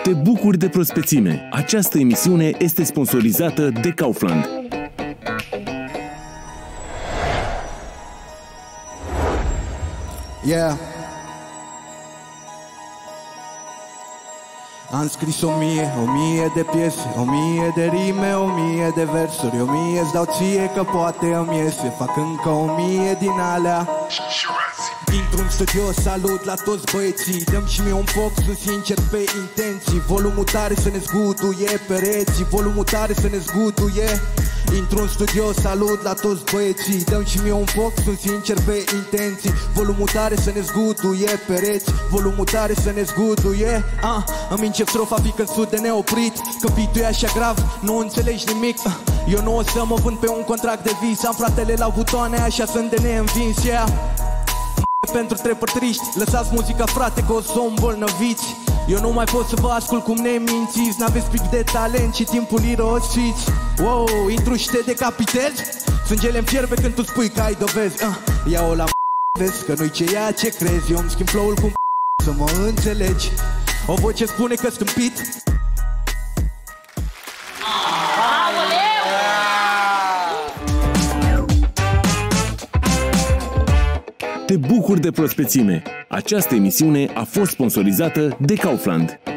Te bucuri de prospețime. Această emisiune este sponsorizată de Kaufland. Yeah. Am scris 1000 de piese, 1000 de rime, 1000 de versuri, 1000 îți dau ție că poate îmi iese. Fac încă 1000 din alea. Intru în studio, salut la toți băieții. Dăm și mie un foc, sunt sincer pe intenții. Volumul tare să ne zguduie pereții, volumul tare să ne zguduie. Intru în studio, salut la toți băieții. Dăm și mie un foc, sunt sincer pe intenții. Volumul tare să ne zguduie pereți, volumul tare să ne zguduie. Îmi încep strofa fiind sud de neoprit. Că beat-ul e așa grav, nu înțelegi nimic. Eu nu o să mă vând pe un contract de vis. Am fratele la butoane, așa sunt de neînvins, yeah. Pentru trepări triști, lăsați muzica, frate, că o să o îmbolnăviți. Eu nu mai pot să vă ascult cum ne mințiți. N-aveți pic de talent și timpul irosiți. Wow, intru și te decapitezi. Sângele-mi fierbe când tu spui că ai dovezi. Ia-o la vezi că nu-i ceea ce crezi. Eu îmi schimb flow-ul cum să mă înțelegi. O voce spune că stâmpit. Te bucuri de prospețime. Această emisiune a fost sponsorizată de Kaufland.